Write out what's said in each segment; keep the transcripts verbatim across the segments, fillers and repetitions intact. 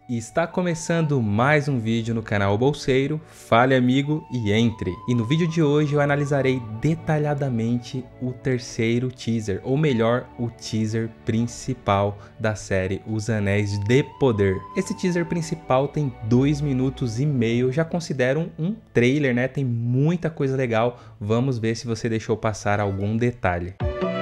E está começando mais um vídeo no canal Bolseiro, fale amigo e entre. E no vídeo de hoje eu analisarei detalhadamente o terceiro teaser, ou melhor, o teaser principal da série Os Anéis de Poder. Esse teaser principal tem dois minutos e meio, já considero um trailer, né? Tem muita coisa legal, vamos ver se você deixou passar algum detalhe.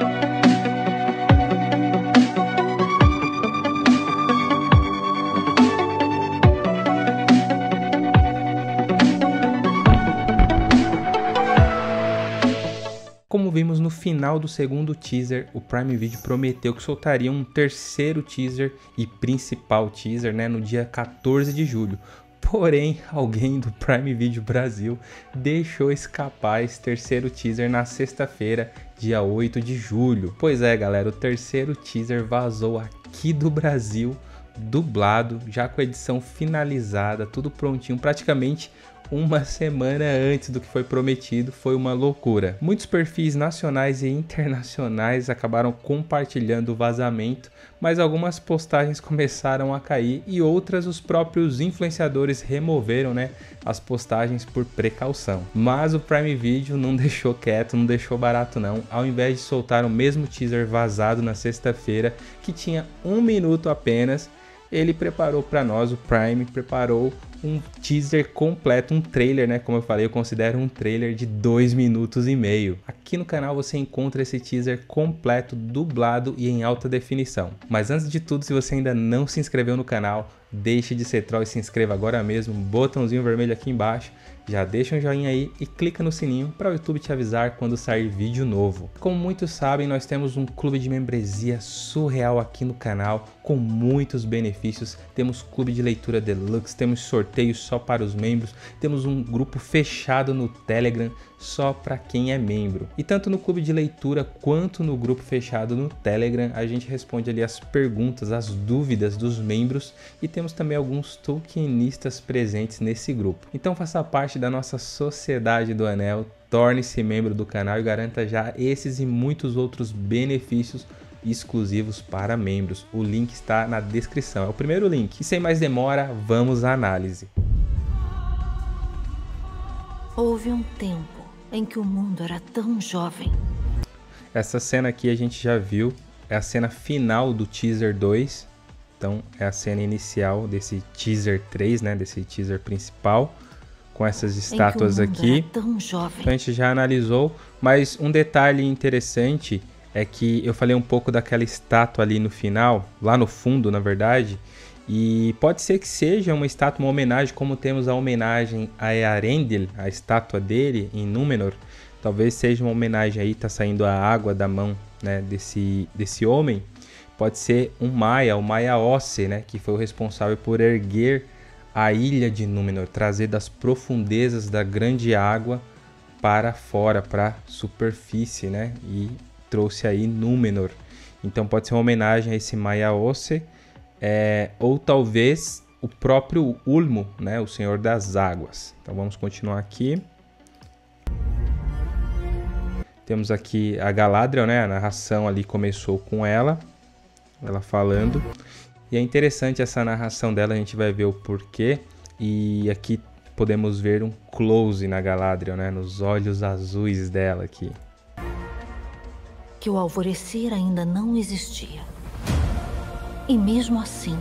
Como vimos no final do segundo teaser, o Prime Video prometeu que soltaria um terceiro teaser e principal teaser, né, no dia quatorze de julho. Porém, alguém do Prime Video Brasil deixou escapar esse terceiro teaser na sexta-feira, dia oito de julho. Pois é, galera, o terceiro teaser vazou aqui do Brasil, dublado, já com a edição finalizada, tudo prontinho, praticamente uma semana antes do que foi prometido. Foi uma loucura. Muitos perfis nacionais e internacionais acabaram compartilhando o vazamento, mas algumas postagens começaram a cair e outras os próprios influenciadores removeram, né, as postagens por precaução. Mas o Prime Video não deixou quieto, não deixou barato não. Ao invés de soltar o mesmo teaser vazado na sexta-feira, que tinha um minuto apenas, ele preparou para nós, o Prime preparou um teaser completo, um trailer, né? Como eu falei, eu considero um trailer de dois minutos e meio. Aqui no canal você encontra esse teaser completo, dublado e em alta definição. Mas antes de tudo, se você ainda não se inscreveu no canal, deixe de ser troll e se inscreva agora mesmo. Botãozinho vermelho aqui embaixo. Já deixa um joinha aí e clica no sininho para o YouTube te avisar quando sair vídeo novo. Como muitos sabem, nós temos um clube de membresia surreal aqui no canal, com muitos benefícios. Temos clube de leitura deluxe, temos sorteios só para os membros, temos um grupo fechado no Telegram só para quem é membro. E tanto no clube de leitura quanto no grupo fechado no Telegram, a gente responde ali as perguntas, as dúvidas dos membros, e temos também alguns tolkienistas presentes nesse grupo. Então faça parte da nossa Sociedade do Anel, torne-se membro do canal e garanta já esses e muitos outros benefícios exclusivos para membros. O link está na descrição, é o primeiro link. E sem mais demora, vamos à análise. Houve um tempo em que o mundo era tão jovem. Essa cena aqui a gente já viu, é a cena final do teaser dois. Então é a cena inicial desse teaser três, né, desse teaser principal, com essas estátuas aqui. Então a gente já analisou, mas um detalhe interessante é que eu falei um pouco daquela estátua ali no final, lá no fundo, na verdade, e pode ser que seja uma estátua, uma homenagem, como temos a homenagem a Earendil, a estátua dele em Númenor. Talvez seja uma homenagem aí, tá saindo a água da mão, né, desse, desse homem. Pode ser um Maia, o Maia Ósse, né, que foi o responsável por erguer a ilha de Númenor, trazer das profundezas da grande água para fora, para a superfície, né, e trouxe aí Númenor. Então pode ser uma homenagem a esse Maia Ósse, é, ou talvez o próprio Ulmo, né, o Senhor das Águas. Então vamos continuar aqui. Temos aqui a Galadriel, né, a narração ali começou com ela, ela falando. E é interessante essa narração dela, a gente vai ver o porquê. E aqui podemos ver um close na Galadriel, né, nos olhos azuis dela aqui. Que o alvorecer ainda não existia. E mesmo assim,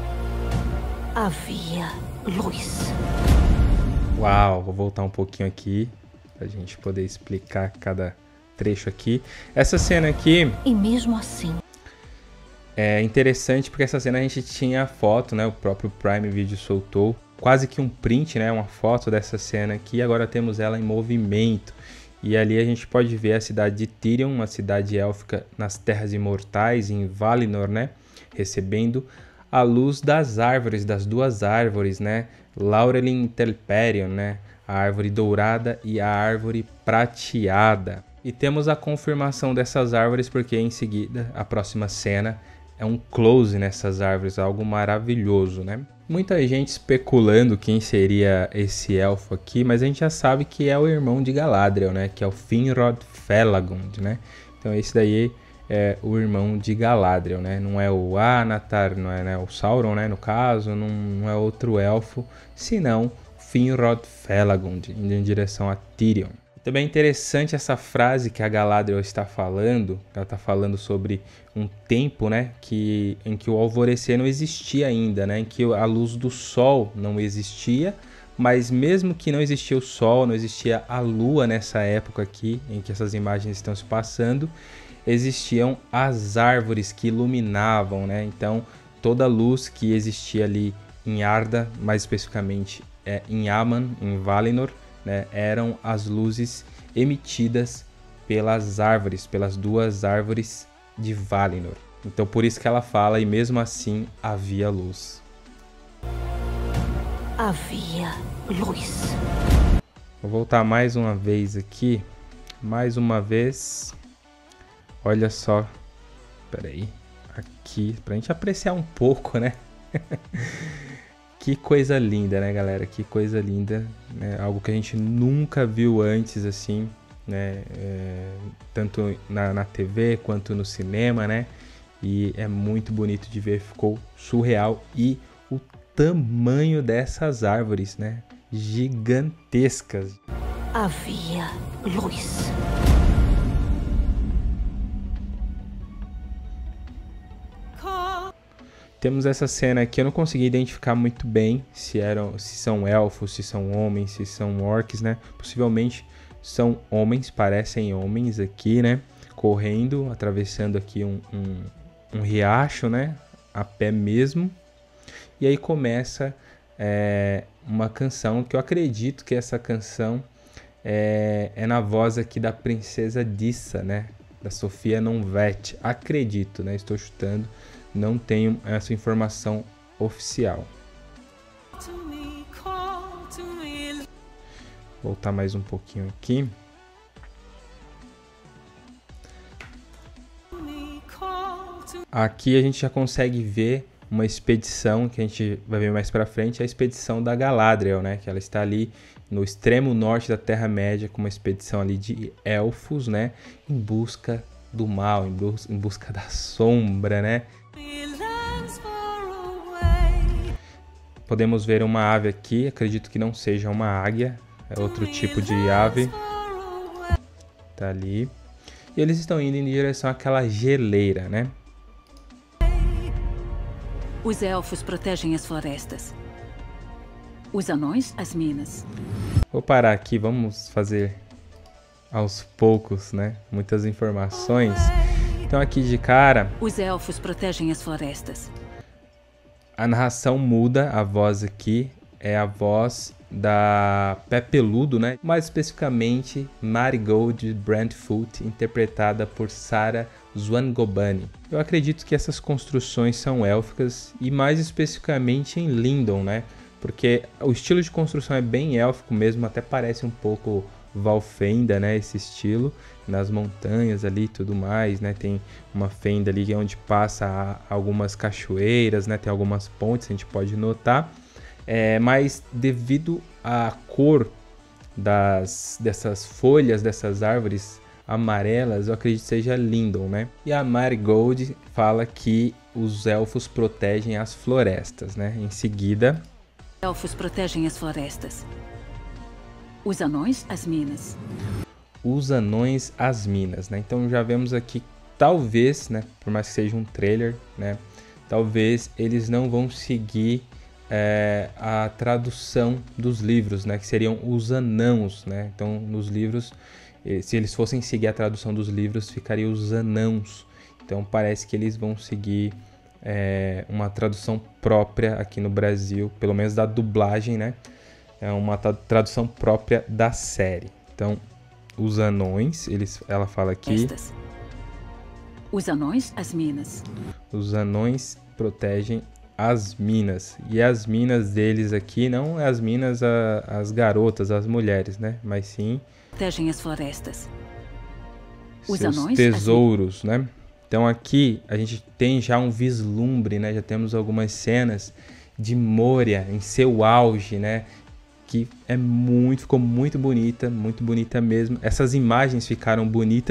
havia luz. Uau, vou voltar um pouquinho aqui, pra gente poder explicar cada trecho aqui. Essa cena aqui... E mesmo assim... É interessante porque essa cena a gente tinha a foto, né? O próprio Prime Video soltou quase que um print, né? Uma foto dessa cena aqui. Agora temos ela em movimento. E ali a gente pode ver a cidade de Tirion, uma cidade élfica nas Terras Imortais, em Valinor, né? Recebendo a luz das árvores, das duas árvores, né? Laurelin Telperion, né? A árvore dourada e a árvore prateada. E temos a confirmação dessas árvores porque em seguida, a próxima cena é um close nessas árvores, algo maravilhoso, né? Muita gente especulando quem seria esse elfo aqui, mas a gente já sabe que é o irmão de Galadriel, né? Que é o Finrod Felagund, né? Então esse daí é o irmão de Galadriel, né? Não é o Anatar, não é, né, o Sauron, né, no caso, não, não é outro elfo, senão Finrod Felagund, indo em direção a Tirion. Também é interessante essa frase que a Galadriel está falando, ela está falando sobre um tempo, né, que, em que o alvorecer não existia ainda, né, em que a luz do sol não existia, mas mesmo que não existia o sol, não existia a lua nessa época aqui, em que essas imagens estão se passando, existiam as árvores que iluminavam, né, então toda a luz que existia ali em Arda, mais especificamente é, em Aman, em Valinor, né, eram as luzes emitidas pelas árvores, pelas duas árvores de Valinor. Então por isso que ela fala, e mesmo assim havia luz. Havia luz. Vou voltar mais uma vez aqui, mais uma vez, olha só, peraí, aqui, pra gente apreciar um pouco, né? Que coisa linda, né, galera? Que coisa linda, né? Algo que a gente nunca viu antes, assim, né? É, tanto na, na T V quanto no cinema, né? E é muito bonito de ver, ficou surreal. E o tamanho dessas árvores, né? Gigantescas. Havia luz. Temos essa cena aqui, eu não consegui identificar muito bem se eram, se são elfos, se são homens, se são orcs, né? Possivelmente são homens, parecem homens aqui, né? Correndo, atravessando aqui um, um, um riacho, né? A pé mesmo. E aí começa é, uma canção que eu acredito que essa canção é, é na voz aqui da princesa Dissa, né? Da Sofia Nonvet. Acredito, né? Estou chutando. Não tenho essa informação oficial. Vou voltar mais um pouquinho aqui. Aqui a gente já consegue ver uma expedição que a gente vai ver mais pra frente, a expedição da Galadriel, né? Que ela está ali no extremo norte da Terra-média com uma expedição ali de elfos, né? Em busca do mal, em, bus em busca da sombra, né? Podemos ver uma ave aqui, acredito que não seja uma águia, é outro tipo de ave. Tá ali. E eles estão indo em direção àquela geleira, né? Os elfos protegem as florestas. Os anões, as minas. Vou parar aqui, vamos fazer aos poucos, né? Muitas informações. Então aqui de cara... Os elfos protegem as florestas. A narração muda, a voz aqui é a voz da Pé Peludo, né? Mais especificamente Marigold Brandfoot, interpretada por Sarah Zwangobani. Eu acredito que essas construções são élficas e mais especificamente em Lindon, né? Porque o estilo de construção é bem élfico mesmo, até parece um pouco Valfenda, né? Esse estilo, nas montanhas ali e tudo mais, né? Tem uma fenda ali onde passa algumas cachoeiras, né? Tem algumas pontes, a gente pode notar. É, mas devido à cor das, dessas folhas, dessas árvores amarelas, eu acredito que seja Lindon, né? E a Marigold fala que os elfos protegem as florestas, né? Em seguida... Elfos protegem as florestas. Os anões, as minas. Os anões, as minas, né? Então já vemos aqui, talvez, né? Por mais que seja um trailer, né? Talvez eles não vão seguir é, a tradução dos livros, né? Que seriam os anãos, né? Então nos livros, se eles fossem seguir a tradução dos livros, ficaria os anãos. Então parece que eles vão seguir é, uma tradução própria aqui no Brasil, pelo menos da dublagem, né? É uma tradução própria da série. Então, os anões, eles, ela fala aqui... Estas. Os anões, as minas. Os anões protegem as minas. E as minas deles aqui não é as minas, a, as garotas, as mulheres, né? Mas sim... Protegem as florestas. Os seus anões, tesouros, as... né? Então aqui a gente tem já um vislumbre, né? Já temos algumas cenas de Moria em seu auge, né? Que é muito, ficou muito bonita, muito bonita mesmo. Essas imagens ficaram bonitas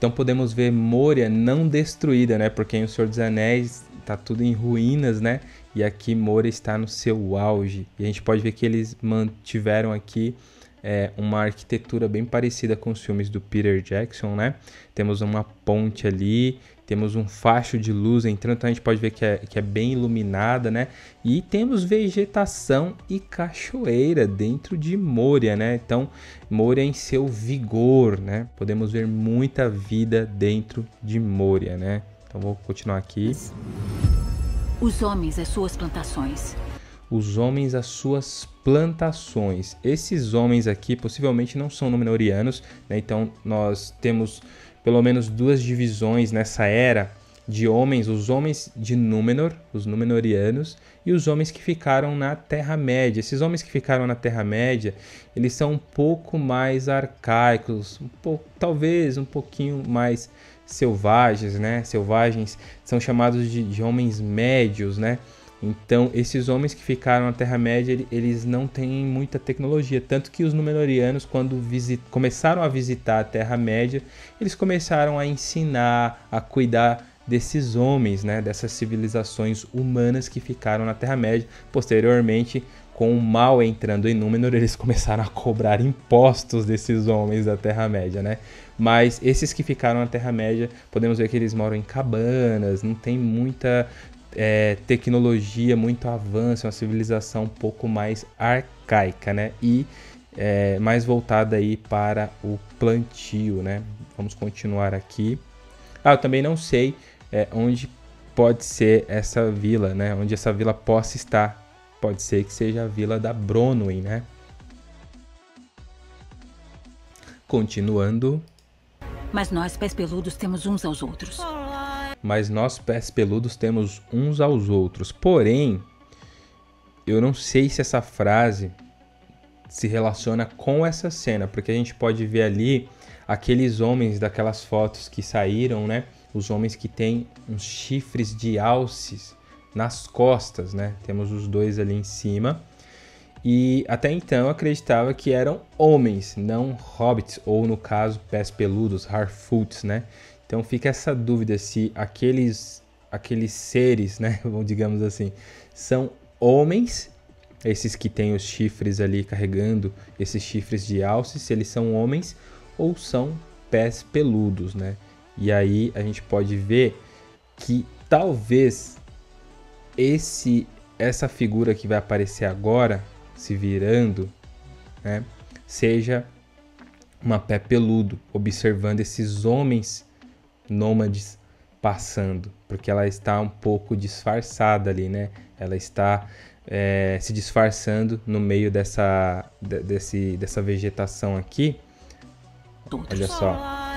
Então podemos ver Moria não destruída, né? Porque em O Senhor dos Anéis tá tudo em ruínas, né? E aqui Moria está no seu auge. E a gente pode ver que eles mantiveram aqui é, uma arquitetura bem parecida com os filmes do Peter Jackson, né? Temos uma ponte ali, temos um facho de luz entrando, então a gente pode ver que é, que é bem iluminada, né? E temos vegetação e cachoeira dentro de Moria, né? Então, Moria em seu vigor, né? Podemos ver muita vida dentro de Moria, né? Então, vou continuar aqui. Os homens às suas plantações. Os homens às suas plantações. Esses homens aqui possivelmente não são Númenóreanos, né? Então, nós temos pelo menos duas divisões nessa era de homens, os homens de Númenor, os Númenóreanos, e os homens que ficaram na Terra-média. Esses homens que ficaram na Terra-média, eles são um pouco mais arcaicos, um pouco, talvez um pouquinho mais selvagens, né? Selvagens, são chamados de, de homens médios, né? Então, esses homens que ficaram na Terra-média, eles não têm muita tecnologia. Tanto que os Númenóreanos, quando visit... começaram a visitar a Terra-média, eles começaram a ensinar, a cuidar desses homens, né? Dessas civilizações humanas que ficaram na Terra-média. Posteriormente, com o mal entrando em Númenor, eles começaram a cobrar impostos desses homens da Terra-média, né? Mas esses que ficaram na Terra-média, podemos ver que eles moram em cabanas, não tem muita... É, tecnologia, muito avanço, uma civilização um pouco mais arcaica, né? E é, mais voltada aí para o plantio, né? Vamos continuar aqui. Ah, eu também não sei é, onde pode ser essa vila, né? Onde essa vila possa estar. Pode ser que seja a vila da Bronwyn, né? Continuando. Mas nós, pés peludos, temos uns aos outros. Mas nós, pés peludos, temos uns aos outros. Porém, eu não sei se essa frase se relaciona com essa cena, porque a gente pode ver ali aqueles homens daquelas fotos que saíram, né? Os homens que têm uns chifres de alces nas costas, né? Temos os dois ali em cima. E até então eu acreditava que eram homens, não hobbits, ou no caso, pés peludos, Harfoots, né? Então fica essa dúvida se aqueles, aqueles seres, né, digamos assim, são homens, esses que têm os chifres ali carregando, esses chifres de alce, se eles são homens ou são pés peludos, né? E aí a gente pode ver que talvez esse, essa figura que vai aparecer agora, se virando, né, seja uma pé peludo, observando esses homens nômades passando, porque ela está um pouco disfarçada ali, né? Ela está é, se disfarçando no meio dessa, de, desse, dessa vegetação aqui. Olha só.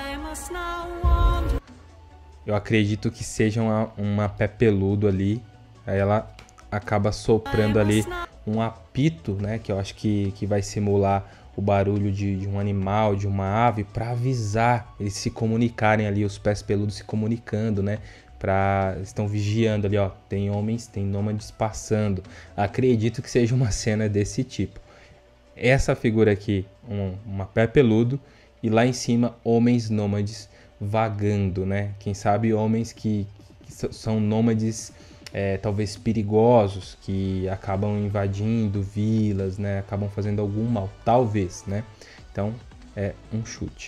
Eu acredito que seja uma, uma pé peludo ali. Aí ela acaba soprando ali um apito, né? Que eu acho que, que vai simular o barulho de, de um animal, de uma ave, para avisar, eles se comunicarem ali, os pés peludos se comunicando, né? Pra, estão vigiando ali, ó, tem homens, tem nômades passando. Acredito que seja uma cena desse tipo. Essa figura aqui, um, uma pé peludo, e lá em cima, homens nômades vagando, né? Quem sabe homens que, que são nômades É, talvez perigosos, que acabam invadindo vilas, né? Acabam fazendo algum mal, talvez, né? Então, é um chute.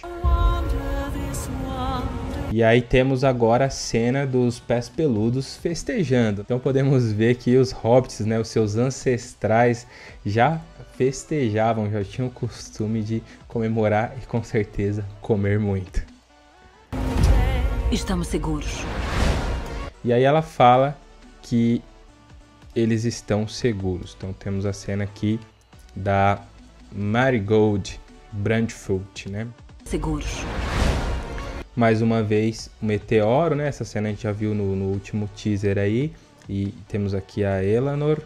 E aí temos agora a cena dos pés peludos festejando. Então podemos ver que os hobbits, né? Os seus ancestrais já festejavam, já tinham o costume de comemorar e com certeza comer muito. Estamos seguros. E aí ela fala que eles estão seguros. Então temos a cena aqui da Marigold Brandfoot, né? Seguros. Mais uma vez o meteoro, né? Essa cena a gente já viu no, no último teaser aí. E temos aqui a Elanor.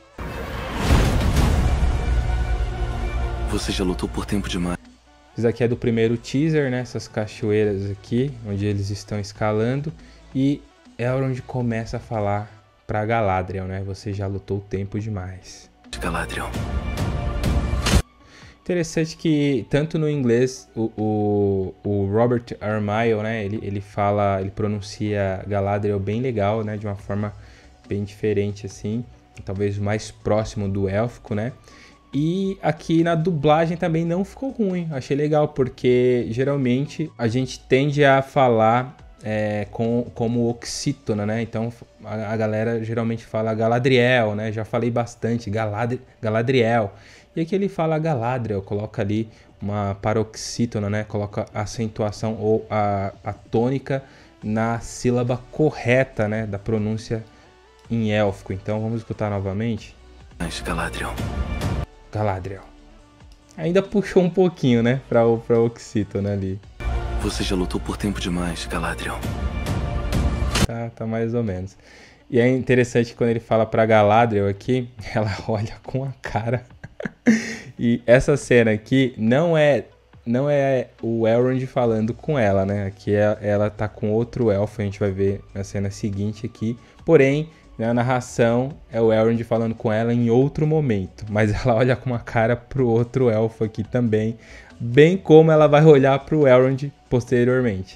Você já lutou por tempo demais. Isso aqui é do primeiro teaser, né? Essas cachoeiras aqui, onde eles estão escalando. E Elrond começa a falar para Galadriel, né? Você já lutou tempo demais. Galadriel. Interessante que tanto no inglês o, o, o Robert Armail, né, ele, ele fala, ele pronuncia Galadriel bem legal, né, de uma forma bem diferente assim, talvez mais próximo do élfico, né? E aqui na dublagem também não ficou ruim, achei legal, porque geralmente a gente tende a falar é, com, como oxítona, né? Então a, a galera geralmente fala Galadriel, né? Já falei bastante, Galad, Galadriel. E aqui ele fala Galadriel, coloca ali uma paroxítona, né? Coloca a acentuação ou a, a tônica na sílaba correta, né? Da pronúncia em élfico. Então vamos escutar novamente. Galadriel. Galadriel. Ainda puxou um pouquinho, né? Pra, pra oxítona ali. Você já lutou por tempo demais, Galadriel. Tá, tá mais ou menos. E é interessante que quando ele fala pra Galadriel aqui, ela olha com a cara. E essa cena aqui não é não é o Elrond falando com ela, né? Aqui é, ela tá com outro elfo, a gente vai ver na cena seguinte aqui. Porém, na narração é o Elrond falando com ela em outro momento. Mas ela olha com uma cara pro outro elfo aqui também. Bem como ela vai olhar pro Elrond posteriormente.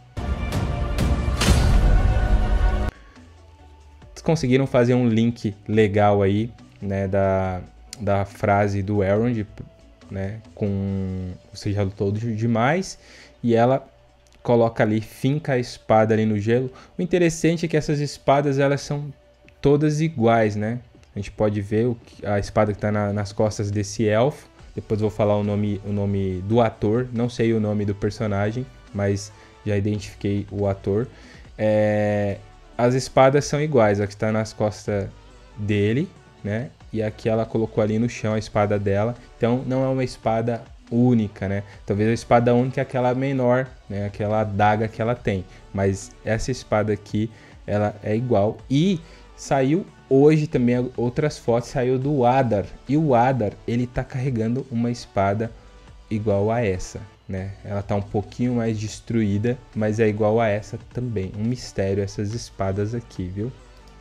Eles conseguiram fazer um link legal aí, né? Da... da frase do Elrond, né, com você já lutou demais, e ela coloca ali, finca a espada ali no gelo. O interessante é que essas espadas, elas são todas iguais, né? A gente pode ver o, a espada que está na, nas costas desse elfo. Depois vou falar o nome, o nome do ator, não sei o nome do personagem, mas já identifiquei o ator. É, as espadas são iguais, a que está nas costas dele, né? E aqui ela colocou ali no chão a espada dela. Então não é uma espada única, né? Talvez a espada única é aquela menor, né? Aquela adaga que ela tem. Mas essa espada aqui, ela é igual. E saiu hoje também outras fotos, saiu do Adar. E o Adar, ele tá carregando uma espada igual a essa, né? Ela tá um pouquinho mais destruída, mas é igual a essa também. Um mistério essas espadas aqui, viu?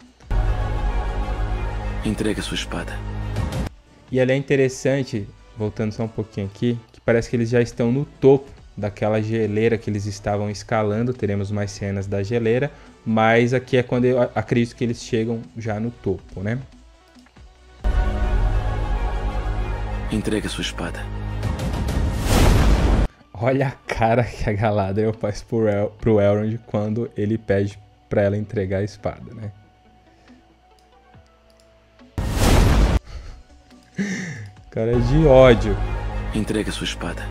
Entregue a sua espada. E ela é interessante, voltando só um pouquinho aqui, que parece que eles já estão no topo daquela geleira que eles estavam escalando. Teremos mais cenas da geleira, mas aqui é quando eu acredito que eles chegam já no topo, né? Entregue a sua espada. Olha a cara que a Galadriel faz pro, El pro Elrond quando ele pede pra ela entregar a espada, né? Cara de ódio. Entregue a sua espada.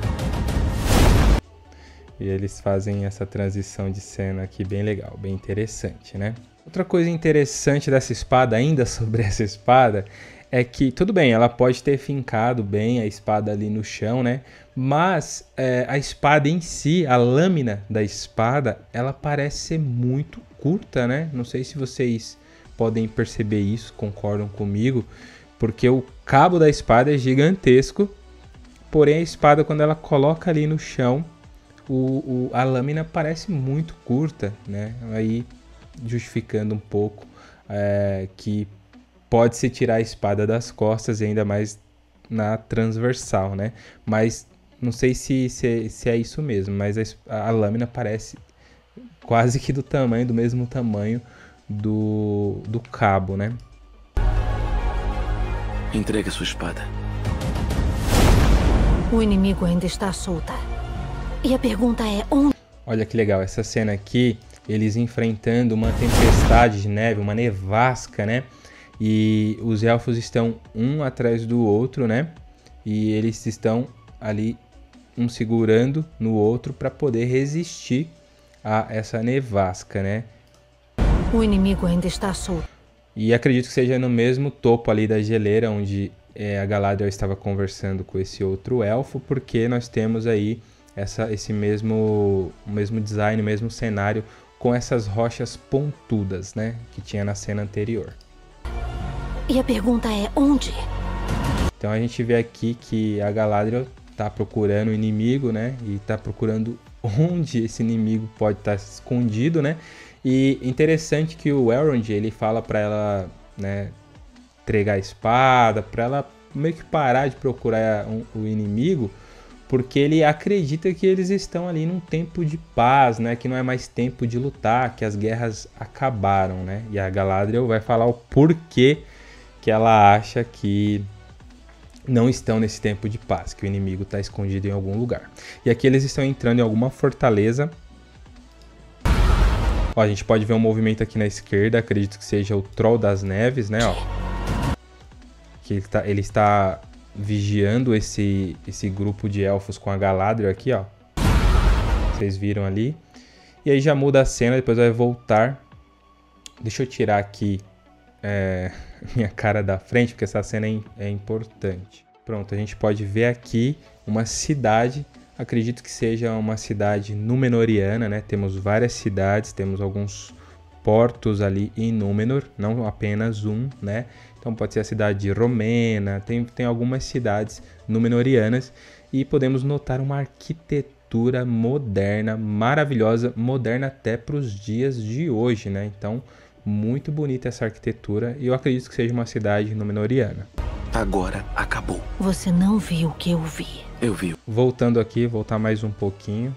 E eles fazem essa transição de cena aqui bem legal, bem interessante, né? Outra coisa interessante dessa espada, ainda sobre essa espada, é que, tudo bem, ela pode ter fincado bem a espada ali no chão, né? Mas é, a espada em si, a lâmina da espada, ela parece ser muito curta, né? Não sei se vocês podem perceber isso, concordam comigo. Porque o cabo da espada é gigantesco, porém a espada, quando ela coloca ali no chão, o, o, a lâmina parece muito curta, né? Aí justificando um pouco é, que pode-se tirar a espada das costas, e ainda mais na transversal, né? Mas não sei se, se, se é isso mesmo, mas a, a lâmina parece quase que do tamanho, do mesmo tamanho do, do cabo, né? Entregue a sua espada. O inimigo ainda está solta. E a pergunta é onde... Olha que legal, essa cena aqui, eles enfrentando uma tempestade de neve, uma nevasca, né? E os elfos estão um atrás do outro, né? E eles estão ali, um segurando no outro para poder resistir a essa nevasca, né? O inimigo ainda está solto. E acredito que seja no mesmo topo ali da geleira, onde é, a Galadriel estava conversando com esse outro elfo, porque nós temos aí essa, esse mesmo, mesmo design, mesmo cenário, com essas rochas pontudas, né, que tinha na cena anterior. E a pergunta é onde? Então a gente vê aqui que a Galadriel está procurando o inimigo, né, e está procurando onde esse inimigo pode estar escondido, né. E interessante que o Elrond, ele fala para ela, né, entregar a espada, para ela meio que parar de procurar um, o inimigo, porque ele acredita que eles estão ali num tempo de paz, né? Que não é mais tempo de lutar, que as guerras acabaram, né? E a Galadriel vai falar o porquê que ela acha que não estão nesse tempo de paz, que o inimigo está escondido em algum lugar. E aqui eles estão entrando em alguma fortaleza. Ó, a gente pode ver um movimento aqui na esquerda, acredito que seja o Troll das Neves, né? Ó, que ele, tá, ele está vigiando esse, esse grupo de elfos com a Galadriel aqui, ó. Vocês viram ali. E aí já muda a cena, depois vai voltar. Deixa eu tirar aqui É, minha cara da frente, porque essa cena é, é importante. Pronto, a gente pode ver aqui uma cidade, acredito que seja uma cidade Númenoriana, né? Temos várias cidades, temos alguns portos ali em Númenor, não apenas um, né? Então pode ser a cidade de Romena, tem, tem algumas cidades Númenorianas e podemos notar uma arquitetura moderna, maravilhosa, moderna até para os dias de hoje, né? Então, muito bonita essa arquitetura e eu acredito que seja uma cidade númenoriana. Agora acabou. Você não viu o que eu vi. Eu vi. Voltando aqui, voltar mais um pouquinho.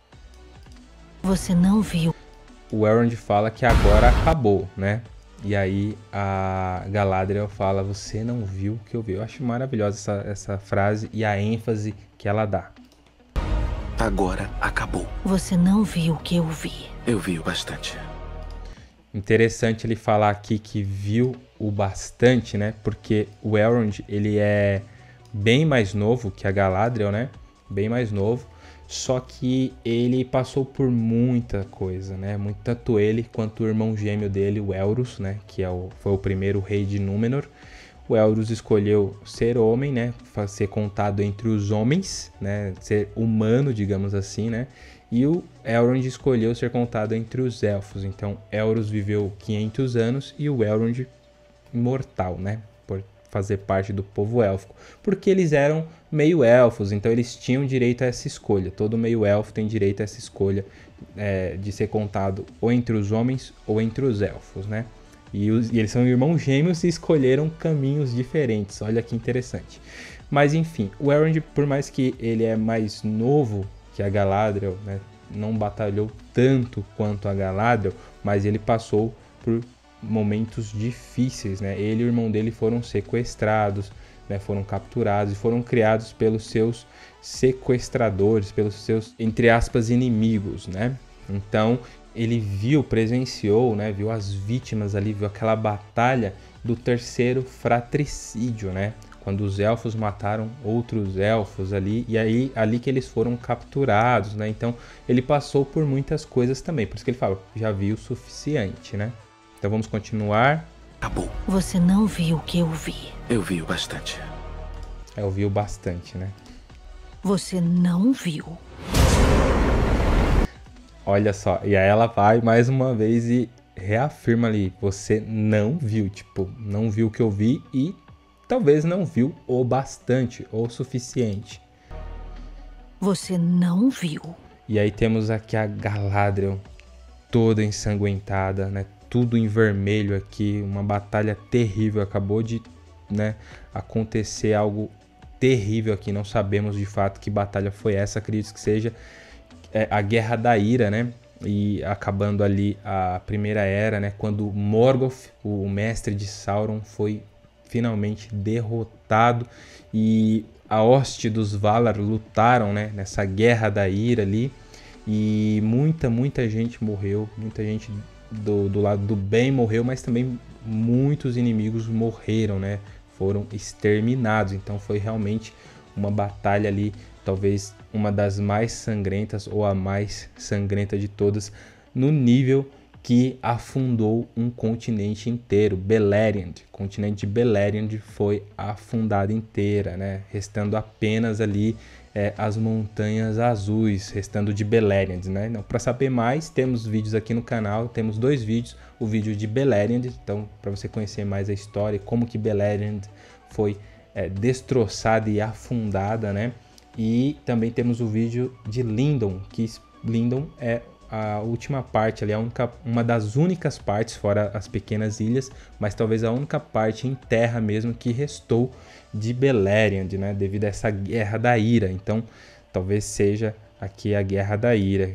Você não viu. O Elrond fala que agora acabou, né? E aí a Galadriel fala, você não viu o que eu vi. Eu acho maravilhosa essa, essa frase e a ênfase que ela dá. Agora acabou. Você não viu o que eu vi. Eu vi o bastante. Interessante ele falar aqui que viu o bastante, né? Porque o Elrond, ele é bem mais novo que a Galadriel, né? Bem mais novo. Só que ele passou por muita coisa, né? Muito, tanto ele quanto o irmão gêmeo dele, o Elros, né? Que é o, foi o primeiro rei de Númenor. O Elros escolheu ser homem, né? Ser contado entre os homens, né? Ser humano, digamos assim, né? E o Elrond escolheu ser contado entre os elfos. Então, Elros viveu quinhentos anos e o Elrond imortal, né? Por fazer parte do povo élfico. Porque eles eram meio elfos, então eles tinham direito a essa escolha. Todo meio elfo tem direito a essa escolha é, de ser contado ou entre os homens ou entre os elfos, né? E, os, e eles são irmãos gêmeos e escolheram caminhos diferentes. Olha que interessante. Mas enfim, o Elrond, por mais que ele é mais novo que a Galadriel, né, não batalhou tanto quanto a Galadriel, mas ele passou por momentos difíceis, né? Ele e o irmão dele foram sequestrados, né, foram capturados e foram criados pelos seus sequestradores, pelos seus, entre aspas, inimigos, né? Então, ele viu, presenciou, né, viu as vítimas ali, viu aquela batalha do terceiro fratricídio, né? Quando os elfos mataram outros elfos ali, e aí ali que eles foram capturados, né? Então, ele passou por muitas coisas também, por isso que ele fala, já vi o suficiente, né? Então, vamos continuar. Acabou. Você não viu o que eu vi. Eu vi o bastante. É, eu vi o bastante, né? Você não viu. Olha só, e aí ela vai mais uma vez e reafirma ali, você não viu, tipo, não viu o que eu vi e talvez não viu o bastante, ou o suficiente. Você não viu. E aí temos aqui a Galadriel toda ensanguentada, né? Tudo em vermelho aqui, uma batalha terrível. Acabou de, né, acontecer algo terrível aqui. Não sabemos de fato que batalha foi essa. Acredito que seja é, a Guerra da Ira, né? E acabando ali a Primeira Era, né? Quando Morgoth, o mestre de Sauron, foi finalmente derrotado e a hoste dos Valar lutaram, né, nessa Guerra da Ira ali e muita, muita gente morreu, muita gente do, do lado do bem morreu, mas também muitos inimigos morreram, né, foram exterminados. Então foi realmente uma batalha ali, talvez uma das mais sangrentas ou a mais sangrenta de todas, no nível que afundou um continente inteiro. Beleriand, o continente de Beleriand foi afundado inteira, né? Restando apenas ali é, as montanhas azuis, restando de Beleriand, né? Então, para saber mais, temos vídeos aqui no canal, temos dois vídeos, o vídeo de Beleriand, então para você conhecer mais a história, como que Beleriand foi é, destroçada e afundada, né? E também temos o vídeo de Lindon, que Lindon é a última parte ali, a única, uma das únicas partes, fora as pequenas ilhas, mas talvez a única parte em terra mesmo que restou de Beleriand, né? Devido a essa Guerra da Ira. Então, talvez seja aqui a Guerra da Ira.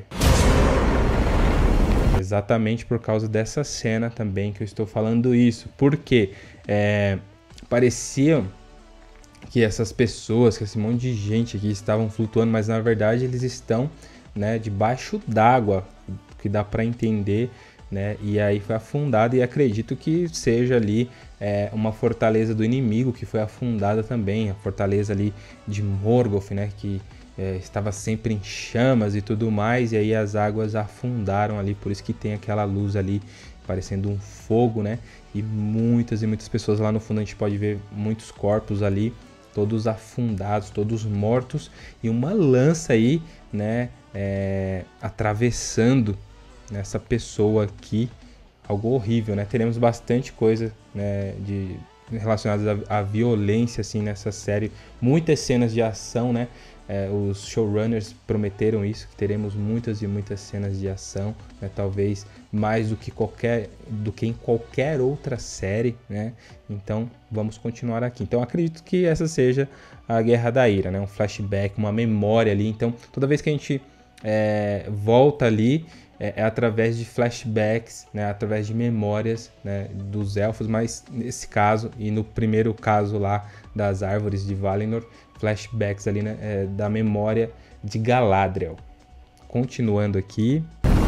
Exatamente por causa dessa cena também que eu estou falando isso. Porque é, parecia que essas pessoas, que esse monte de gente aqui estavam flutuando, mas na verdade eles estão, né, debaixo d'água, que dá para entender, né? E aí foi afundado, e acredito que seja ali é, uma fortaleza do inimigo que foi afundada também, a fortaleza ali de Morgoth, né? Que é, estava sempre em chamas e tudo mais, e aí as águas afundaram ali, por isso que tem aquela luz ali parecendo um fogo, né? E muitas e muitas pessoas lá no fundo, a gente pode ver muitos corpos ali, todos afundados, todos mortos, e uma lança aí, né, é, atravessando essa pessoa aqui, algo horrível, né? Teremos bastante coisa, né, de relacionadas à, à violência, assim, nessa série, muitas cenas de ação, né? É, os showrunners prometeram isso, que teremos muitas e muitas cenas de ação, né? Talvez mais do que qualquer, do que em qualquer outra série, né? Então vamos continuar aqui. Então acredito que essa seja a Guerra da Ira, né? Um flashback, uma memória ali. Então toda vez que a gente é, volta ali é, é através de flashbacks, né? Através de memórias, né, dos elfos, mas nesse caso e no primeiro caso lá das árvores de Valinor, flashbacks ali, né, é, da memória de Galadriel. Continuando aqui.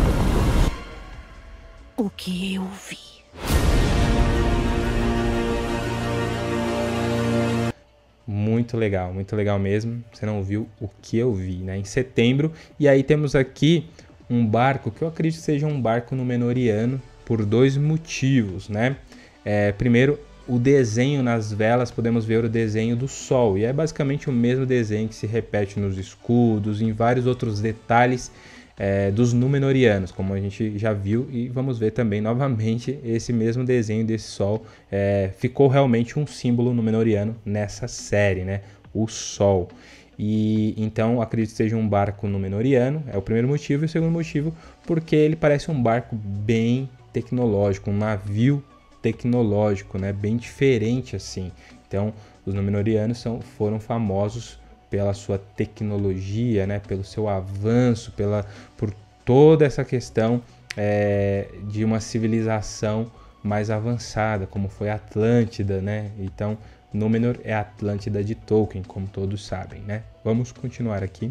O que eu vi? Muito legal, muito legal mesmo. Você não viu o que eu vi, né? Em setembro. E aí temos aqui um barco que eu acredito que seja um barco Númenóreano por dois motivos, né? É, primeiro, o desenho nas velas, podemos ver o desenho do sol, e é basicamente o mesmo desenho que se repete nos escudos, em vários outros detalhes é, dos Númenóreanos, como a gente já viu, e vamos ver também novamente esse mesmo desenho desse sol. É, ficou realmente um símbolo Númenóreano nessa série, né? O sol. E então acredito que seja um barco Númenóreano, é o primeiro motivo, e o segundo motivo porque ele parece um barco bem tecnológico, um navio tecnológico, né, bem diferente assim. Então os Númenóreanos são, foram famosos pela sua tecnologia, né, pelo seu avanço, pela, por toda essa questão é, de uma civilização mais avançada, como foi a Atlântida, né? Então Númenor é a Atlântida de Tolkien, como todos sabem, né? Vamos continuar aqui.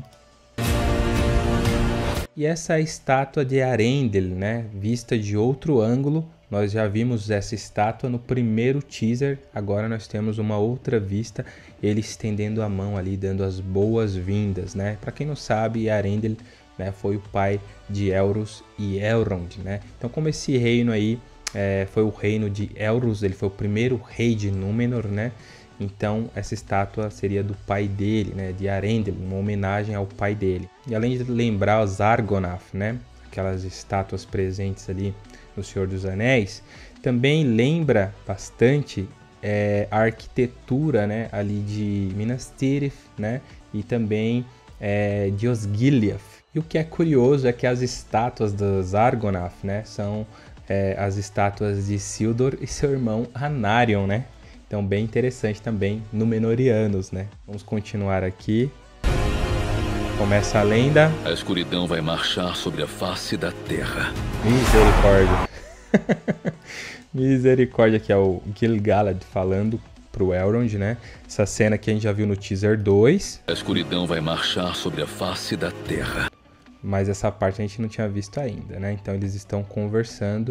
E essa estátua de Arendelle, né, vista de outro ângulo. Nós já vimos essa estátua no primeiro teaser, agora nós temos uma outra vista, ele estendendo a mão ali, dando as boas-vindas, né? Para quem não sabe, Arendelle, né, foi o pai de Elros e Elrond, né? Então, como esse reino aí é, foi o reino de Elros, ele foi o primeiro rei de Númenor, né? Então, essa estátua seria do pai dele, né, de Arendelle, uma homenagem ao pai dele. E além de lembrar os Argonath, né, aquelas estátuas presentes ali no Senhor dos Anéis, também lembra bastante é, a arquitetura, né, ali de Minas Tirith, né, e também é, de Osgiliath. E o que é curioso é que as estátuas dos Argonath, né, são é, as estátuas de Isildur e seu irmão Anarion, né? Então bem interessante também, Númenóreanos, né? Vamos continuar aqui. Começa a lenda. A escuridão vai marchar sobre a face da terra. Misericórdia. Misericórdia, que é o Gil-galad falando pro Elrond, né? Essa cena que a gente já viu no teaser dois. A escuridão vai marchar sobre a face da terra. Mas essa parte a gente não tinha visto ainda, né? Então eles estão conversando.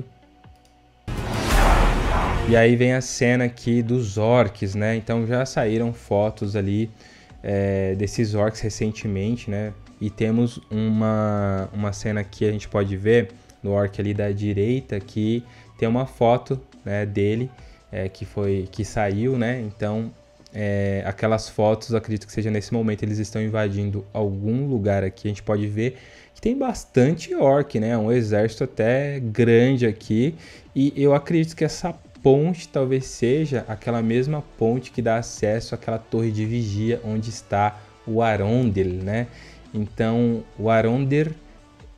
E aí vem a cena aqui dos orcs, né? Então já saíram fotos ali é, desses orcs recentemente, né? E temos uma, uma cena que a gente pode ver no orc ali da direita, que tem uma foto, né, dele é, que foi que saiu, né? Então é, aquelas fotos, acredito que seja nesse momento, eles estão invadindo algum lugar aqui. A gente pode ver que tem bastante orc, né? Um exército até grande aqui, e eu acredito que essa ponte talvez seja aquela mesma ponte que dá acesso àquela torre de vigia onde está o Arondel, né? Então o Arondir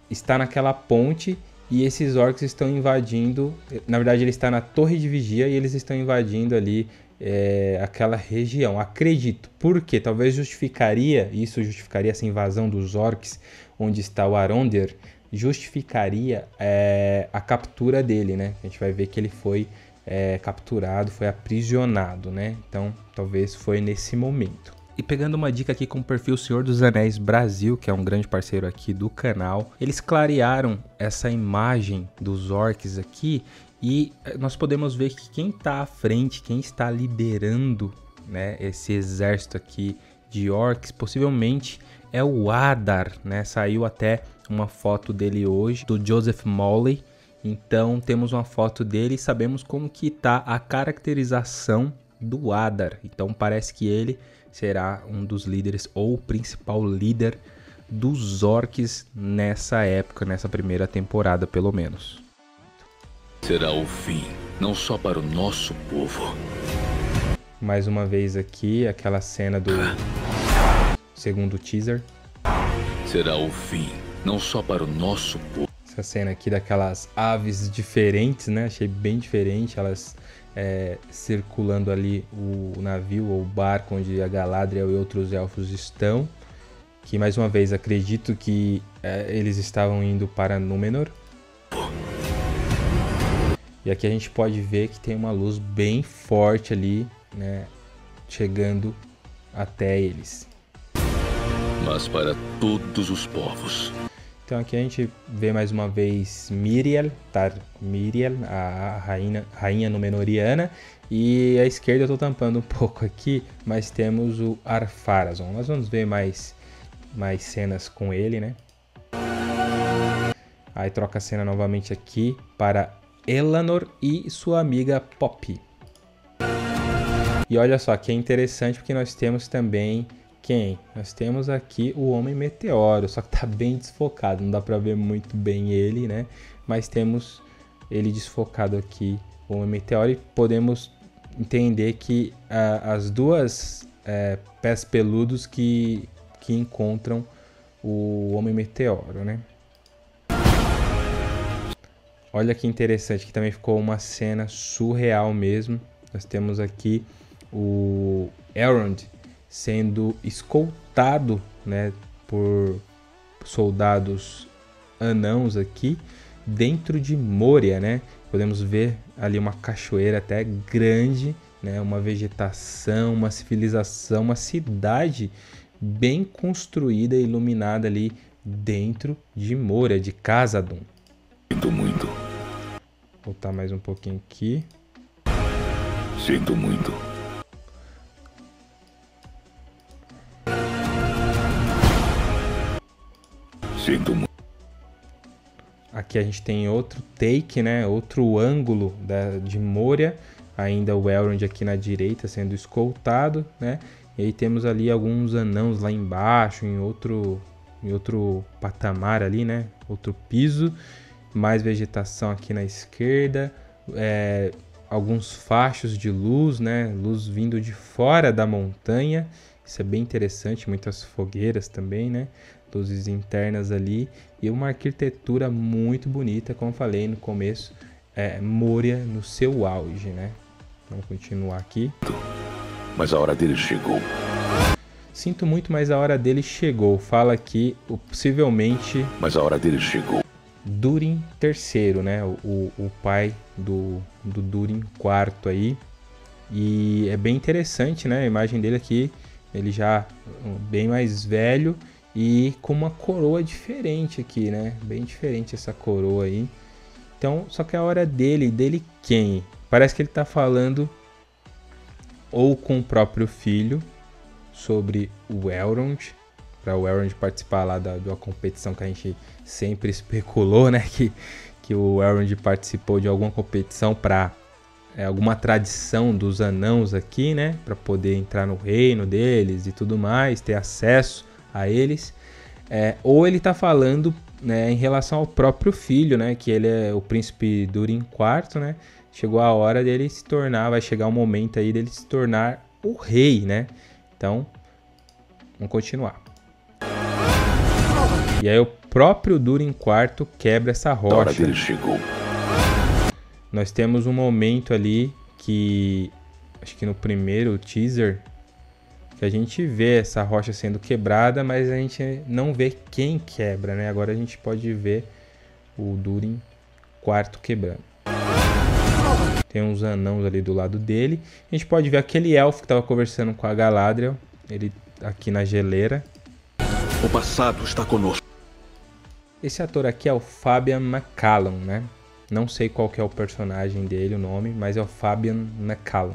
está naquela ponte e esses orcs estão invadindo. Na verdade, ele está na torre de vigia e eles estão invadindo ali é, aquela região. Acredito. Por quê? Talvez justificaria, isso justificaria essa invasão dos orcs, onde está o Arondir, justificaria é, a captura dele, né? A gente vai ver que ele foi é, capturado, foi aprisionado, né? Então, talvez foi nesse momento. E pegando uma dica aqui com o perfil Senhor dos Anéis Brasil, que é um grande parceiro aqui do canal, eles clarearam essa imagem dos orcs aqui e nós podemos ver que quem está à frente, quem está liderando, né, esse exército aqui de orcs, possivelmente é o Adar, né? Saiu até uma foto dele hoje, do Joseph Mawley. Então temos uma foto dele e sabemos como que está a caracterização do Adar. Então parece que ele será um dos líderes ou o principal líder dos orcs nessa época, nessa primeira temporada pelo menos. Será o fim, não só para o nosso povo. Mais uma vez aqui, aquela cena do segundo teaser. Será o fim, não só para o nosso povo. Essa cena aqui daquelas aves diferentes, né? Achei bem diferente, elas é, circulando ali o navio ou o barco onde a Galadriel e outros elfos estão. Que mais uma vez acredito que é, eles estavam indo para Númenor. E aqui a gente pode ver que tem uma luz bem forte ali, né? Chegando até eles. Mas para todos os povos. Então aqui a gente vê mais uma vez Miriel, tá? Miriel, a rainha, rainha Númenoriana. E à esquerda eu tô tampando um pouco aqui, mas temos o Ar-Pharazôn. Nós vamos ver mais, mais cenas com ele, né? Aí troca a cena novamente aqui para Elanor e sua amiga Poppy. E olha só, que é interessante porque nós temos também quem? Nós temos aqui o Homem Meteoro, só que tá bem desfocado, não dá pra ver muito bem ele, né? Mas temos ele desfocado aqui, o Homem Meteoro, e podemos entender que ah, as duas eh, pés peludos que, que encontram o Homem Meteoro, né? Olha que interessante, que também ficou uma cena surreal mesmo. Nós temos aqui o Elrond sendo escoltado, né, por soldados anãos aqui dentro de Moria, né? Podemos ver ali uma cachoeira até grande, né, uma vegetação, uma civilização, uma cidade bem construída e iluminada ali dentro de Moria, de Khazad-dûm. Sinto muito. Vou voltar mais um pouquinho aqui. Sinto muito. Sinto muito. Aqui a gente tem outro take, né? Outro ângulo da, de Moria. Ainda o Elrond aqui na direita sendo escoltado, né? E aí temos ali alguns anãos lá embaixo, em outro, em outro patamar ali, né? Outro piso. Mais vegetação aqui na esquerda. É, alguns fachos de luz, né? Luz vindo de fora da montanha. Isso é bem interessante. Muitas fogueiras também, né? Luzes internas ali. E uma arquitetura muito bonita, como eu falei no começo. É, Moria no seu auge, né? Vamos continuar aqui. Mas a hora dele chegou. Sinto muito, mas a hora dele chegou. Fala aqui, o, possivelmente... Mas a hora dele chegou. Durin terceiro, né? O, o, o pai do, do Durin quarto aí. E é bem interessante, né? A imagem dele aqui, ele já bem mais velho e com uma coroa diferente aqui, né? Bem diferente essa coroa aí. Então, só que a hora dele, dele quem? Parece que ele tá falando ou com o próprio filho sobre o Elrond, para o Elrond participar lá da, da competição que a gente sempre especulou, né? Que, que o Elrond participou de alguma competição para é, alguma tradição dos anãos aqui, né? Para poder entrar no reino deles e tudo mais, ter acesso a eles. É, ou ele tá falando, né, em relação ao próprio filho, né? Que ele é o príncipe Durin quarto, né? Chegou a hora dele se tornar, vai chegar o momento aí dele se tornar o rei, né? Então, vamos continuar. E aí eu próprio Durin quarto quebra essa rocha. A hora dele chegou. Nós temos um momento ali que, acho que no primeiro teaser, que a gente vê essa rocha sendo quebrada, mas a gente não vê quem quebra, né? Agora a gente pode ver o Durin quarto quebrando. Tem uns anãos ali do lado dele. A gente pode ver aquele elfo que estava conversando com a Galadriel, ele aqui na geleira. O passado está conosco. Esse ator aqui é o Fabian McCallum, né? Não sei qual que é o personagem dele, o nome, mas é o Fabian McCallum.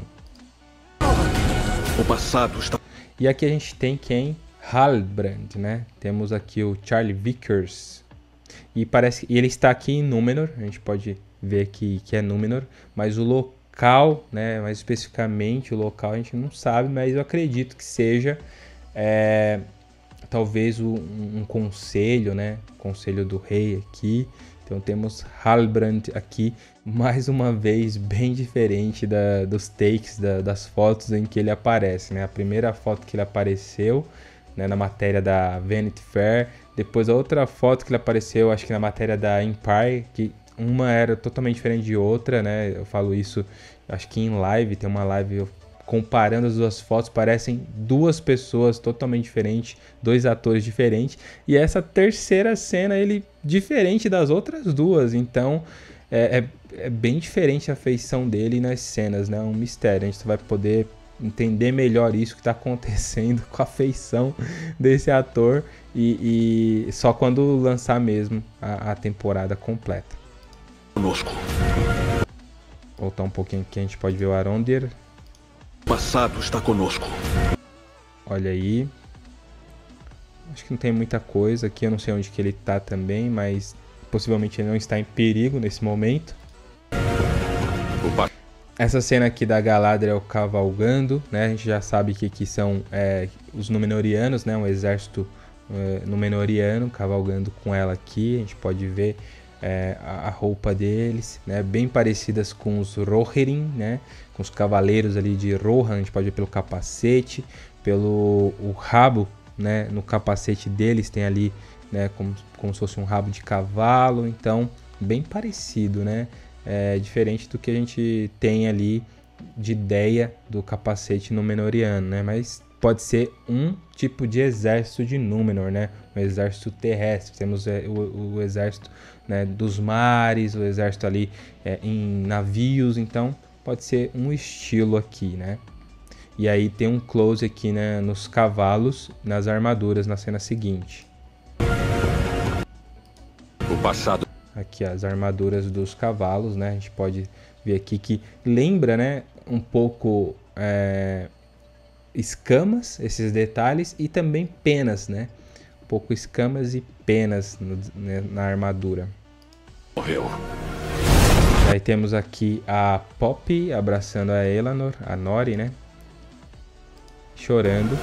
O passado está... E aqui a gente tem quem? Halbrand, né? Temos aqui o Charlie Vickers. E parece e ele está aqui em Númenor, a gente pode ver que, que é Númenor, mas o local, né, mais especificamente o local a gente não sabe, mas eu acredito que seja é, talvez o, um, um conselho, né? Conselho do rei aqui. Então temos Halbrand aqui, mais uma vez bem diferente da, dos takes, da, das fotos em que ele aparece, né? A primeira foto que ele apareceu, né, na matéria da Vanity Fair, depois a outra foto que ele apareceu, acho que na matéria da Empire, que uma era totalmente diferente de outra, né? Eu falo isso, acho que em live, tem uma live eu comparando as duas fotos, parecem duas pessoas totalmente diferentes, dois atores diferentes, e essa terceira cena ele diferente das outras duas, então é, é, é bem diferente a feição dele nas cenas, né? É um mistério, a gente vai poder entender melhor isso que está acontecendo com a feição desse ator e, e só quando lançar mesmo a, a temporada completa. Conosco. Voltar um pouquinho aqui, a gente pode ver o Arondir. O passado está conosco. Olha aí. Acho que não tem muita coisa aqui. Eu não sei onde que ele está também, mas possivelmente ele não está em perigo nesse momento. Opa. Essa cena aqui da Galadriel cavalgando, né? A gente já sabe que aqui são é, os Númenóreanos, né? Um exército é, Númenóreano cavalgando com ela aqui. A gente pode ver é, a roupa deles, né? Bem parecidas com os Rohirrim, né? Com os cavaleiros ali de Rohan. A gente pode ver pelo capacete, pelo o rabo, né? No capacete deles tem ali, né? Como, como se fosse um rabo de cavalo. Então, bem parecido, né? É diferente do que a gente tem ali de ideia do capacete Númenoriano, né? Mas pode ser um tipo de exército de Númenor, né? Um exército terrestre. Temos é, o, o exército, né, dos mares, o exército ali é, em navios. Então pode ser um estilo aqui, né? E aí tem um close aqui, né, nos cavalos, nas armaduras na cena seguinte. O passado. Aqui as armaduras dos cavalos, né? A gente pode ver aqui que lembra, né, um pouco é, escamas, esses detalhes, e também penas, né? Um pouco escamas e penas no, né, na armadura. Morreu. Aí temos aqui a Poppy abraçando a Elanor, a Nori, né? Chorando.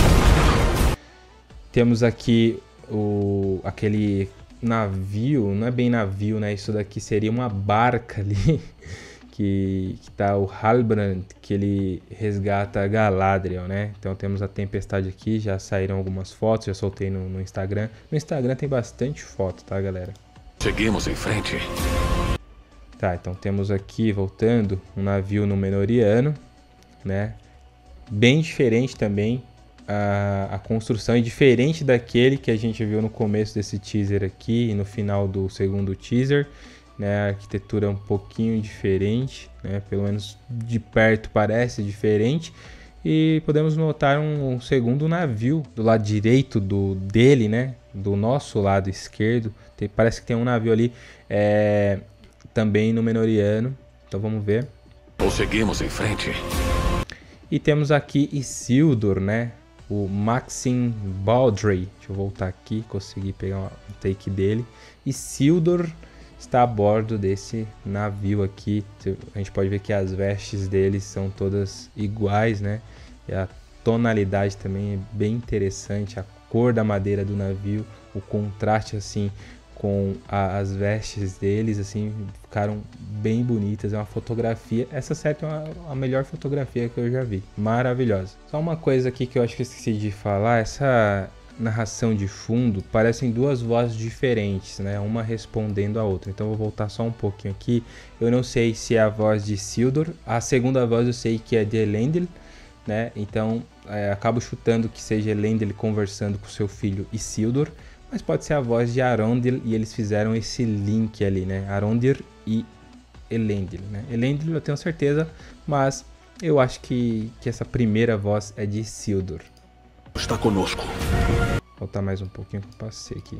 Temos aqui o aquele navio, não é bem navio, né? Isso daqui seria uma barca ali que, que tá o Halbrand, que ele resgata a Galadriel, né? Então temos a tempestade aqui, já saíram algumas fotos, já soltei no, no Instagram. No Instagram tem bastante foto, tá, galera? Seguimos em frente. Tá, então temos aqui, voltando, um navio Númenoriano, né? Bem diferente também a, a construção, e diferente daquele que a gente viu no começo desse teaser aqui e no final do segundo teaser, né? A arquitetura é um pouquinho diferente, né? Pelo menos de perto parece diferente. E podemos notar um, um segundo navio do lado direito do, dele, né? Do nosso lado esquerdo. Tem, parece que tem um navio ali é, também Númenoriano. Então vamos ver. Ou seguimos em frente. E temos aqui Isildur, né? O Maxim Baldry. Deixa eu voltar aqui, consegui pegar um take dele. Isildur está a bordo desse navio aqui. A gente pode ver que as vestes deles são todas iguais, né? E a tonalidade também é bem interessante. A cor da madeira do navio, o contraste assim com a, as vestes deles, assim, ficaram bem bonitas. É uma fotografia, essa série é uma, a melhor fotografia que eu já vi, maravilhosa. Só uma coisa aqui que eu acho que eu esqueci de falar, essa narração de fundo parecem duas vozes diferentes, né? Uma respondendo a outra. Então eu vou voltar só um pouquinho aqui. Eu não sei se é a voz de Isildur. A segunda voz eu sei que é de Elendil, né? Então é, acabo chutando que seja Elendil conversando com seu filho Isildur, mas pode ser a voz de Arondir e eles fizeram esse link ali, né? Arondir e Elendil, né? Elendil eu tenho certeza, mas eu acho que, que essa primeira voz é de Isildur. Está conosco. Vou voltar mais um pouquinho que eu passei aqui.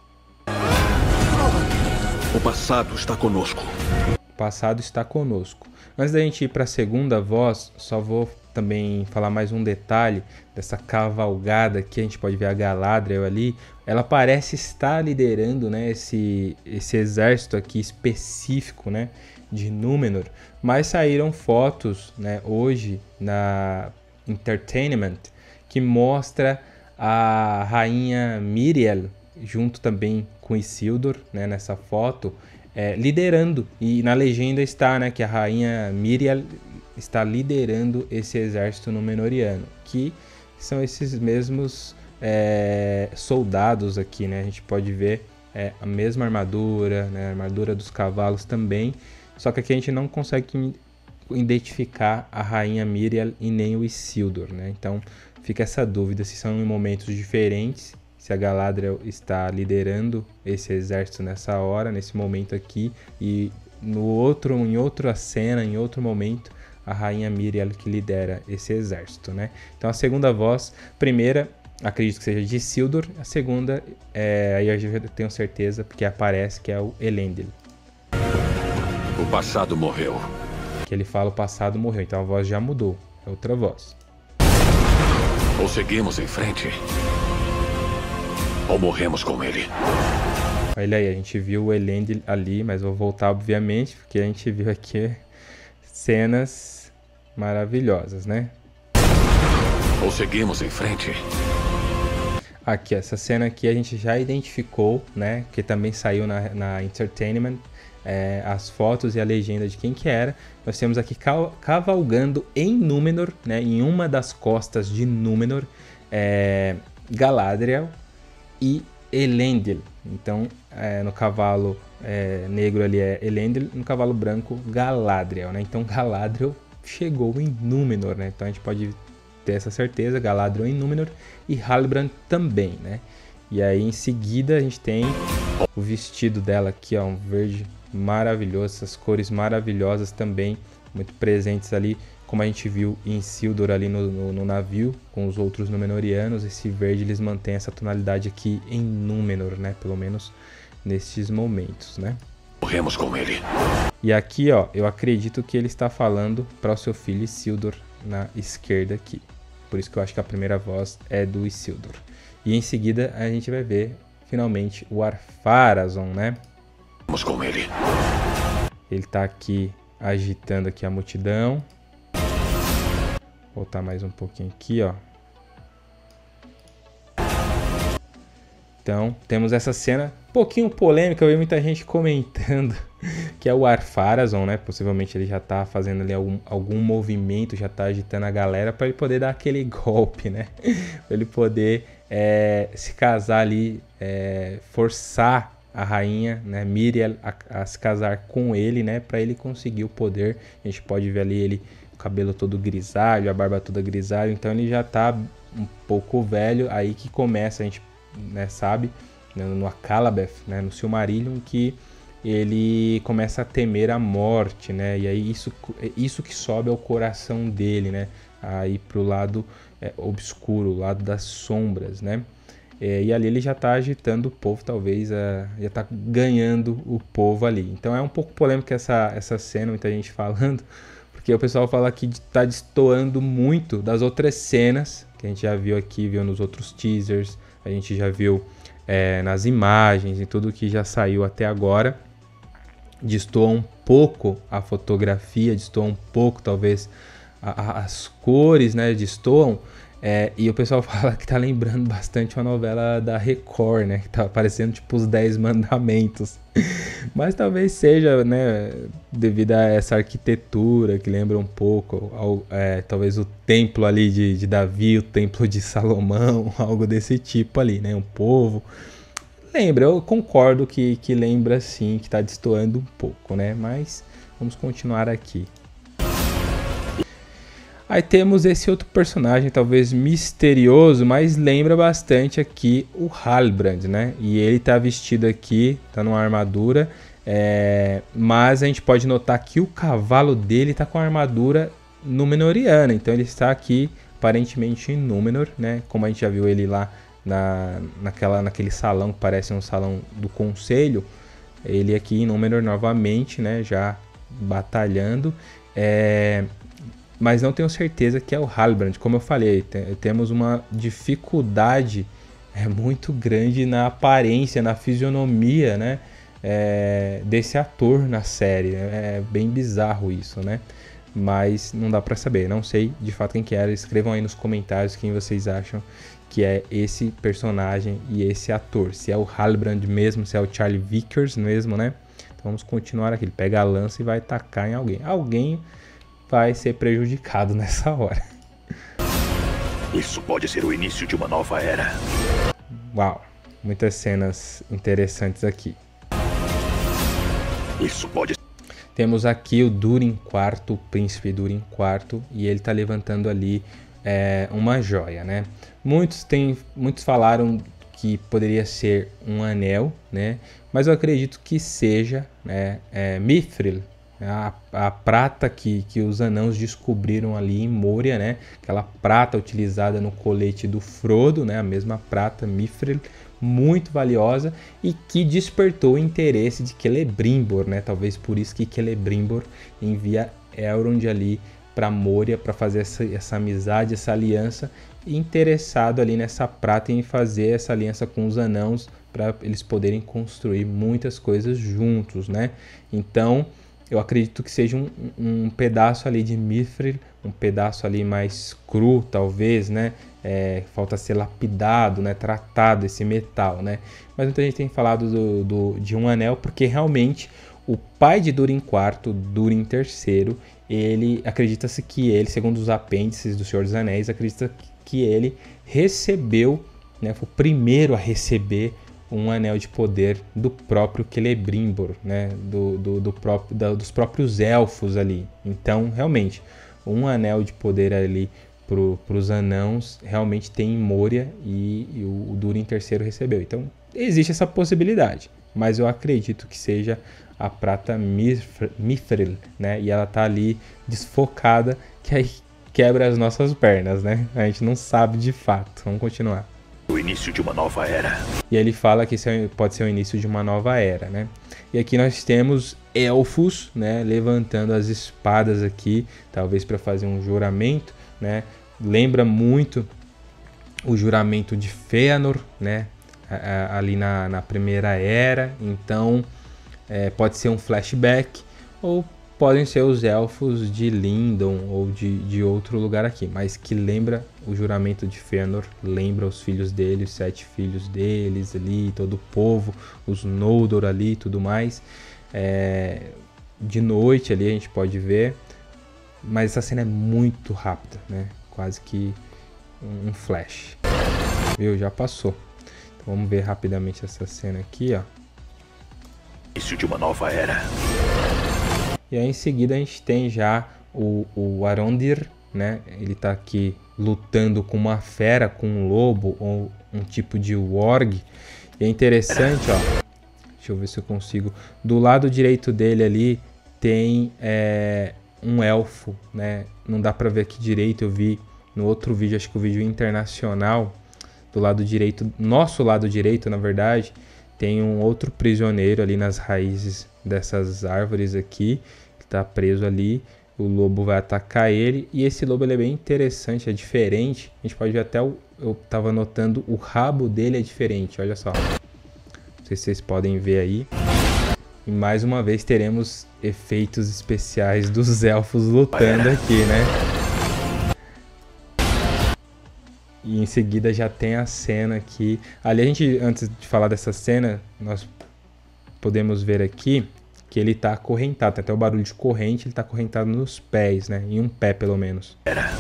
O passado está conosco. O passado está conosco. Antes da gente ir para a segunda voz, só vou também falar mais um detalhe dessa cavalgada que a gente pode ver a Galadriel ali. Ela parece estar liderando, né, esse, esse exército aqui específico, né, de Númenor. Mas saíram fotos, né, hoje na Entertainment que mostra a rainha Míriel junto também com Isildur, né, nessa foto, é, liderando. E na legenda está, né, que a rainha Míriel está liderando esse exército númenoriano, que são esses mesmos é, soldados aqui, né? A gente pode ver é, a mesma armadura, né, a armadura dos cavalos também, só que aqui a gente não consegue identificar a rainha Míriel e nem o Isildur, né? Então fica essa dúvida se são em momentos diferentes, se a Galadriel está liderando esse exército nessa hora, nesse momento aqui, e no outro, em outra cena, em outro momento, a rainha Míriel que lidera esse exército, né? Então a segunda voz, primeira, acredito que seja de Isildur, a segunda, é, aí eu já tenho certeza, porque aparece que é o Elendil. O passado morreu. Que ele fala o passado morreu, então a voz já mudou, é outra voz. Ou seguimos em frente, ou morremos com ele. Olha aí, a gente viu o Elendil ali, mas vou voltar obviamente, porque a gente viu aqui cenas maravilhosas, né? Ou seguimos em frente. Aqui, essa cena aqui a gente já identificou, né? Que também saiu na, na Entertainment, é, as fotos e a legenda de quem que era. Nós temos aqui cavalgando em Númenor, né? Em uma das costas de Númenor, é, Galadriel e Elendil. Então, é, no cavalo é, negro ali é Elendil, no cavalo branco Galadriel, né? Então Galadriel chegou em Númenor, né? Então a gente pode ter essa certeza, Galadriel em Númenor e Halbrand também, né? E aí em seguida a gente tem o vestido dela aqui, ó, um verde maravilhoso, essas cores maravilhosas também, muito presentes ali, como a gente viu em Isildur ali no, no, no navio, com os outros Númenóreanos. Esse verde eles mantêm essa tonalidade aqui em Númenor, né? Pelo menos nesses momentos, né? Morremos com ele. E aqui, ó, eu acredito que ele está falando para o seu filho Isildur na esquerda aqui. Por isso que eu acho que a primeira voz é do Isildur. E em seguida a gente vai ver finalmente o Ar-Pharazôn, né? Vamos com ele. Ele tá aqui agitando aqui a multidão. Vou voltar mais um pouquinho aqui, ó. Então, temos essa cena um pouquinho polêmica, eu vi muita gente comentando que é o Ar-Pharazôn, né? Possivelmente ele já tá fazendo ali algum, algum movimento, já tá agitando a galera para ele poder dar aquele golpe, né? Para ele poder é, se casar ali, é, forçar a rainha, né, Míriel a, a se casar com ele, né? Para ele conseguir o poder. A gente pode ver ali ele, o cabelo todo grisalho, a barba toda grisalho, então ele já tá um pouco velho, aí que começa, a gente, né, sabe, no Akallabêth, né, no Silmarillion, que ele começa a temer a morte, né, e aí isso, isso que sobe ao coração dele, né, aí pro lado é, obscuro, o lado das sombras, né, é, e ali ele já tá agitando o povo, talvez, a, já tá ganhando o povo ali. Então é um pouco polêmico essa, essa cena, muita gente falando, porque o pessoal fala que tá destoando muito das outras cenas que a gente já viu aqui, viu nos outros teasers, a gente já viu é, nas imagens e tudo que já saiu até agora. Destoa um pouco a fotografia, destoa um pouco talvez a, a, as cores, né? Destoam. É, e o pessoal fala que tá lembrando bastante uma novela da Record, né? Que tá parecendo tipo os Dez Mandamentos. Mas talvez seja, né, devido a essa arquitetura que lembra um pouco, ao, é, talvez o templo ali de, de Davi, o templo de Salomão, algo desse tipo ali, né? Um povo. Lembra, eu concordo que, que lembra sim, que tá destoando um pouco, né? Mas vamos continuar aqui. Aí temos esse outro personagem, talvez misterioso, mas lembra bastante aqui o Halbrand, né? E ele tá vestido aqui, tá numa armadura, é... mas a gente pode notar que o cavalo dele tá com a armadura númenoriana, então ele está aqui aparentemente em Númenor, né? Como a gente já viu ele lá na, naquela, naquele salão que parece um salão do conselho, ele aqui em Númenor novamente, né? Já batalhando, é... mas não tenho certeza que é o Halbrand. Como eu falei, te- temos uma dificuldade é, muito grande na aparência, na fisionomia, né, é, desse ator na série. É bem bizarro isso, né? Mas não dá pra saber. Não sei de fato quem que era. Escrevam aí nos comentários quem vocês acham que é esse personagem e esse ator. Se é o Halbrand mesmo, se é o Charlie Vickers mesmo, né? Então vamos continuar aqui. Ele pega a lança e vai atacar em alguém. Alguém vai ser prejudicado nessa hora. Isso pode ser o início de uma nova era. Uau, muitas cenas interessantes aqui. Isso pode. Temos aqui o Durin quarto, o príncipe Durin quarto, e ele tá levantando ali é, uma joia, né? Muitos, tem, muitos falaram que poderia ser um anel, né? Mas eu acredito que seja, né, é, Mithril. A, a prata que, que os anãos descobriram ali em Moria, né? Aquela prata utilizada no colete do Frodo, né? A mesma prata, Mithril, muito valiosa e que despertou o interesse de Celebrimbor, né? Talvez por isso que Celebrimbor envia Elrond ali para Moria para fazer essa, essa amizade, essa aliança, interessado ali nessa prata e em fazer essa aliança com os anãos para eles poderem construir muitas coisas juntos, né? Então eu acredito que seja um, um pedaço ali de Mithril, um pedaço ali mais cru, talvez, né? É, falta ser lapidado, né? Tratado esse metal, né? Mas muita gente tem falado do, do, de um anel, porque realmente o pai de Durin quarto, Durin terceiro, ele acredita-se que ele, segundo os apêndices do Senhor dos Anéis, acredita que ele recebeu, né? Foi o primeiro a receber um anel de poder do próprio Celebrimbor, né? do, do, do próprio, da, dos próprios elfos ali. Então, realmente, um anel de poder ali para os anãos realmente tem em Moria e, e o, o Durin terceiro recebeu. Então, existe essa possibilidade, mas eu acredito que seja a prata Mithril, né? E ela tá ali desfocada, que aí quebra as nossas pernas, né? A gente não sabe de fato. Vamos continuar. O início de uma nova era. E ele fala que isso pode ser o início de uma nova era, né? E aqui nós temos elfos, né, levantando as espadas aqui, talvez para fazer um juramento, né? Lembra muito o juramento de Fëanor, né? Ali na, na primeira era. Então é, pode ser um flashback ou podem ser os elfos de Lindon ou de, de outro lugar aqui, mas que lembra o juramento de Fëanor, lembra os filhos dele, os sete filhos deles ali, todo o povo, os Noldor ali e tudo mais. É, de noite ali a gente pode ver, mas essa cena é muito rápida, né? Quase que um flash. Viu? Já passou. Então vamos ver rapidamente essa cena aqui, ó. Início de uma nova era. E aí em seguida a gente tem já o, o Arondir, né? Ele tá aqui lutando com uma fera, com um lobo ou um tipo de warg. E é interessante, ó. Deixa eu ver se eu consigo. Do lado direito dele ali tem é, um elfo, né? Não dá pra ver aqui direito, eu vi no outro vídeo, acho que o vídeo internacional. Do lado direito, nosso lado direito, na verdade, tem um outro prisioneiro ali nas raízes dessas árvores aqui. Tá preso ali, o lobo vai atacar ele e esse lobo ele é bem interessante, é diferente. A gente pode ver até o, eu tava notando, o rabo dele é diferente, olha só. Não sei se vocês podem ver aí. E mais uma vez teremos efeitos especiais dos elfos lutando aqui, né? E em seguida já tem a cena aqui. Ali a gente, antes de falar dessa cena, nós podemos ver aqui que ele tá acorrentado. Tem até o barulho de corrente, ele tá acorrentado nos pés, né? Em um pé, pelo menos.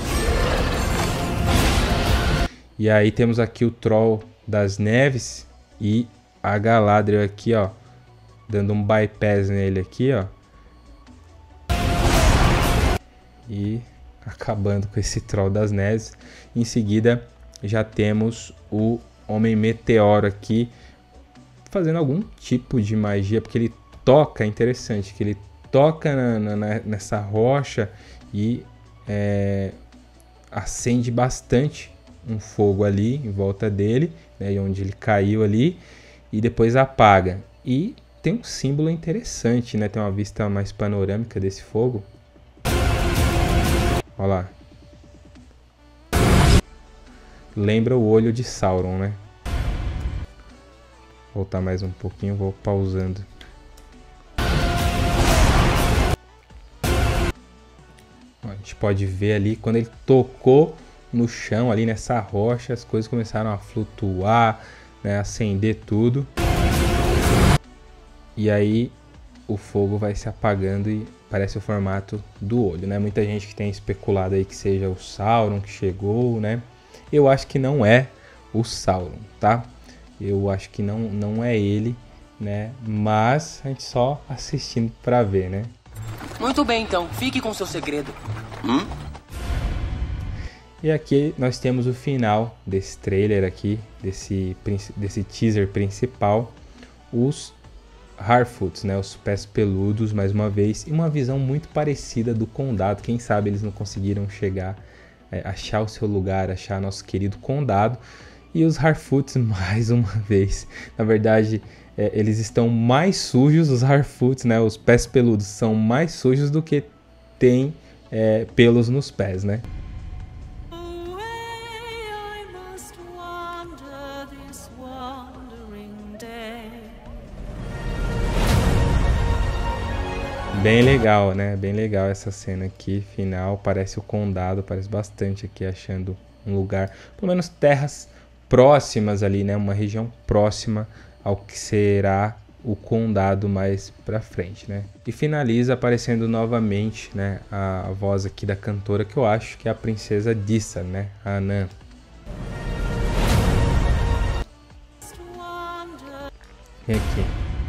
E aí temos aqui o Troll das Neves e a Galadriel aqui, ó. Dando um bypass nele aqui, ó. E acabando com esse Troll das Neves. Em seguida, já temos o Homem Meteoro aqui fazendo algum tipo de magia, porque ele toca, é interessante, que ele toca na, na, nessa rocha e é, acende bastante um fogo ali em volta dele, né, onde ele caiu ali, e depois apaga. E tem um símbolo interessante, né, tem uma vista mais panorâmica desse fogo. Olha lá. Lembra o olho de Sauron, né? Vou voltar mais um pouquinho, vou pausando. A gente pode ver ali, quando ele tocou no chão, ali nessa rocha, as coisas começaram a flutuar, né, acender tudo. E aí o fogo vai se apagando e parece o formato do olho, né? Muita gente que tem especulado aí que seja o Sauron que chegou, né? Eu acho que não é o Sauron, tá? Eu acho que não, não é ele, né? Mas a gente só assistindo pra ver, né? Muito bem, então. Fique com seu segredo. Hum? E aqui nós temos o final desse trailer aqui, desse, desse teaser principal. Os Harfoots, né? Os pés peludos, mais uma vez. E uma visão muito parecida do condado. Quem sabe eles não conseguiram chegar, é, achar o seu lugar, achar nosso querido condado. E os Harfoots, mais uma vez. Na verdade, é, eles estão mais sujos, os Harfoots, né? Os pés peludos são mais sujos do que tem é, pelos nos pés, né? Bem legal, né? Bem legal essa cena aqui, final. Parece o condado, parece bastante aqui, achando um lugar, pelo menos terras próximas ali, né? Uma região próxima ao que será o condado mais pra frente, né? E finaliza aparecendo novamente, né? A voz aqui da cantora, que eu acho que é a princesa Disa, né? A Anã. Vem aqui.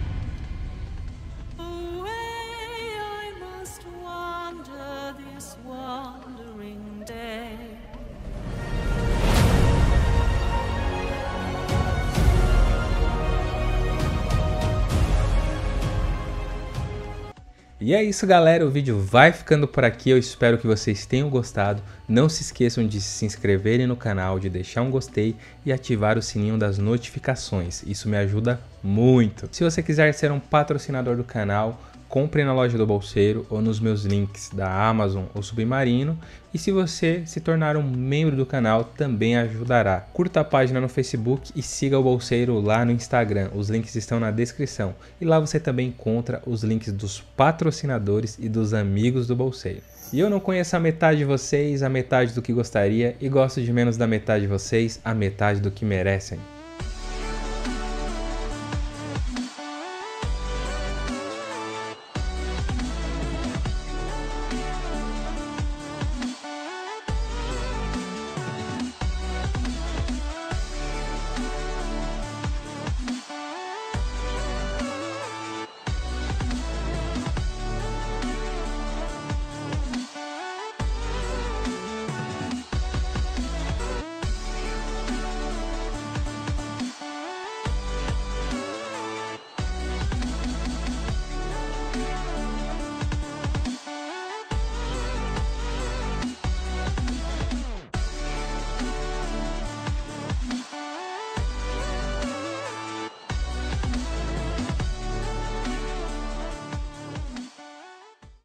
E é isso, galera, o vídeo vai ficando por aqui, eu espero que vocês tenham gostado. Não se esqueçam de se inscreverem no canal, de deixar um gostei e ativar o sininho das notificações, isso me ajuda muito. Se você quiser ser um patrocinador do canal, compre na loja do Bolseiro ou nos meus links da Amazon ou Submarino. E se você se tornar um membro do canal, também ajudará. Curta a página no Facebook e siga o Bolseiro lá no Instagram. Os links estão na descrição. E lá você também encontra os links dos patrocinadores e dos amigos do Bolseiro. E eu não conheço a metade de vocês, a metade do que gostaria, e gosto de menos da metade de vocês, a metade do que merecem.